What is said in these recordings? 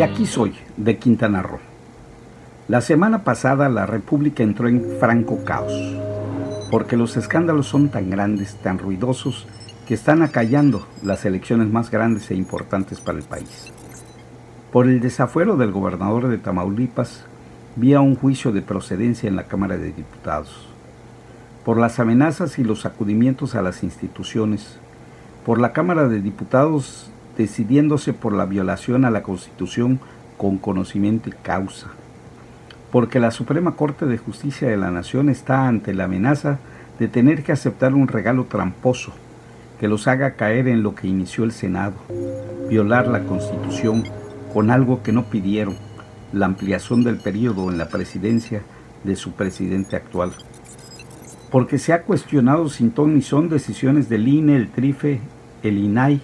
De aquí soy, de Quintana Roo. La semana pasada la República entró en franco caos, porque los escándalos son tan grandes, tan ruidosos, que están acallando las elecciones más grandes e importantes para el país. Por el desafuero del gobernador de Tamaulipas, vía un juicio de procedencia en la Cámara de Diputados. Por las amenazas y los sacudimientos a las instituciones, por la Cámara de Diputados decidiéndose por la violación a la Constitución con conocimiento y causa, porque la Suprema Corte de Justicia de la Nación está ante la amenaza de tener que aceptar un regalo tramposo que los haga caer en lo que inició el Senado, violar la Constitución con algo que no pidieron, la ampliación del periodo en la presidencia de su presidente actual. Porque se ha cuestionado sin ton ni son decisiones del INE, el TRIFE, el INAI,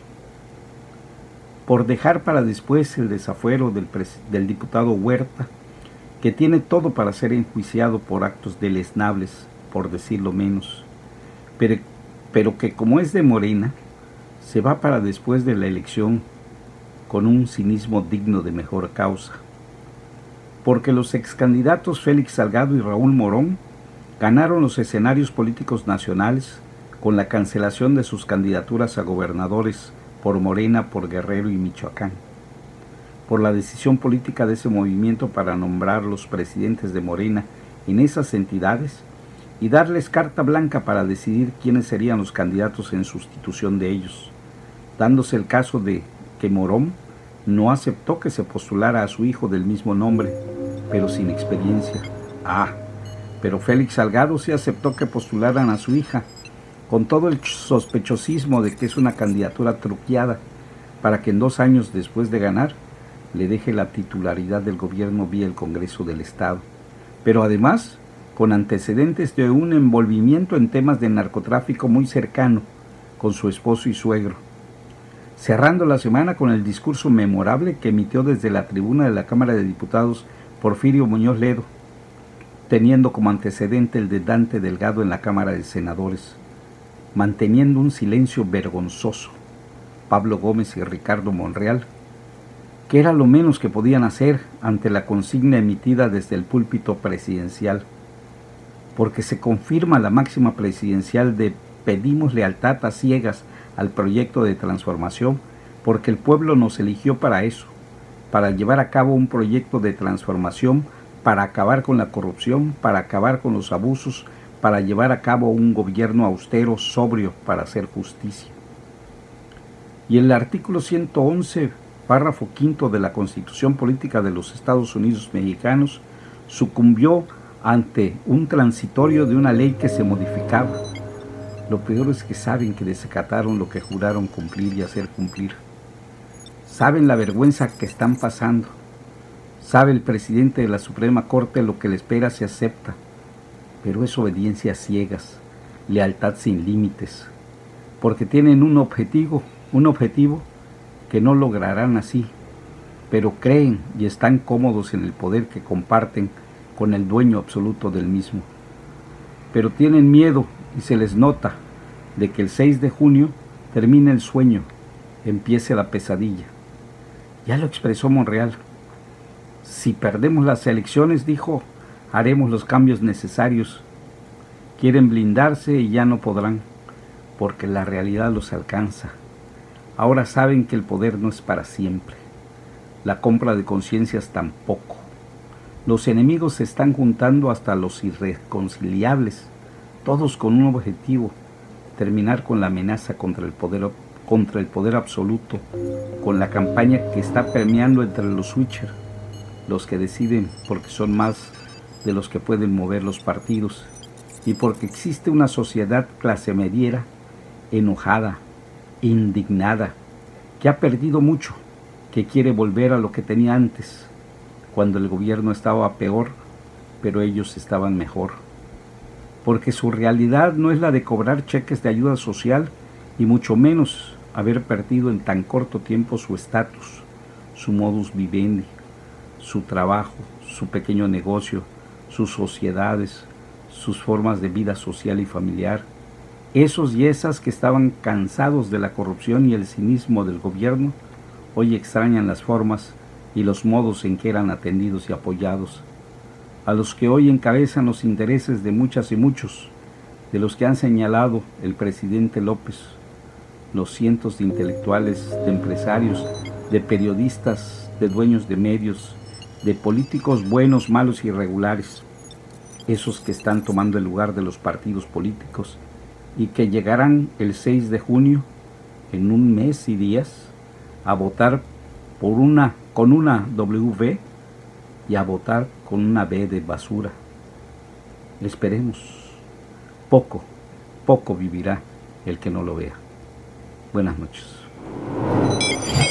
por dejar para después el desafuero del diputado Huerta, que tiene todo para ser enjuiciado por actos deleznables, por decirlo menos, pero que como es de Morena, se va para después de la elección con un cinismo digno de mejor causa. Porque los excandidatos Félix Salgado y Raúl Morón ganaron los escenarios políticos nacionales con la cancelación de sus candidaturas a gobernadores por Morena, por Guerrero y Michoacán, por la decisión política de ese movimiento para nombrar los presidentes de Morena en esas entidades y darles carta blanca para decidir quiénes serían los candidatos en sustitución de ellos, dándose el caso de que Morón no aceptó que se postulara a su hijo del mismo nombre, pero sin experiencia. Pero Félix Salgado sí aceptó que postularan a su hija, con todo el sospechosismo de que es una candidatura truqueada, para que en 2 años después de ganar, le deje la titularidad del gobierno vía el Congreso del Estado, pero además con antecedentes de un envolvimiento en temas de narcotráfico muy cercano con su esposo y suegro, cerrando la semana con el discurso memorable que emitió desde la tribuna de la Cámara de Diputados Porfirio Muñoz Ledo, teniendo como antecedente el de Dante Delgado en la Cámara de Senadores, manteniendo un silencio vergonzoso Pablo Gómez y Ricardo Monreal, que era lo menos que podían hacer ante la consigna emitida desde el púlpito presidencial, porque se confirma la máxima presidencial de pedimos lealtad a ciegas al proyecto de transformación, porque el pueblo nos eligió para eso, para llevar a cabo un proyecto de transformación, para acabar con la corrupción, para acabar con los abusos, para llevar a cabo un gobierno austero, sobrio, para hacer justicia. Y el artículo 111, párrafo 5 de la Constitución Política de los Estados Unidos Mexicanos, sucumbió ante un transitorio de una ley que se modificaba. Lo peor es que saben que desacataron lo que juraron cumplir y hacer cumplir. Saben la vergüenza que están pasando. Sabe el presidente de la Suprema Corte lo que le espera si acepta, pero es obediencia a ciegas, lealtad sin límites, porque tienen un objetivo que no lograrán así, pero creen y están cómodos en el poder que comparten con el dueño absoluto del mismo. Pero tienen miedo y se les nota de que el 6 de junio termine el sueño, empiece la pesadilla. Ya lo expresó Monreal. Si perdemos las elecciones, dijo, haremos los cambios necesarios. Quieren blindarse y ya no podrán, porque la realidad los alcanza. Ahora saben que el poder no es para siempre. La compra de conciencias tampoco. Los enemigos se están juntando hasta los irreconciliables, todos con un objetivo, terminar con la amenaza contra el poder absoluto, con la campaña que está permeando entre los switchers, los que deciden porque son más de los que pueden mover los partidos, y porque existe una sociedad clase mediera, enojada, indignada, que ha perdido mucho, que quiere volver a lo que tenía antes, cuando el gobierno estaba peor, pero ellos estaban mejor. Porque su realidad no es la de cobrar cheques de ayuda social, y mucho menos haber perdido en tan corto tiempo su estatus, su modus vivendi, su trabajo, su pequeño negocio, sus sociedades, sus formas de vida social y familiar. Esos y esas que estaban cansados de la corrupción y el cinismo del gobierno, hoy extrañan las formas y los modos en que eran atendidos y apoyados, a los que hoy encabezan los intereses de muchas y muchos, de los que han señalado el presidente López, los cientos de intelectuales, de empresarios, de periodistas, de dueños de medios, de políticos buenos, malos y irregulares, esos que están tomando el lugar de los partidos políticos y que llegarán el 6 de junio, en un mes y días, a votar con una W y a votar con una B de basura. Esperemos. Poco vivirá el que no lo vea. Buenas noches.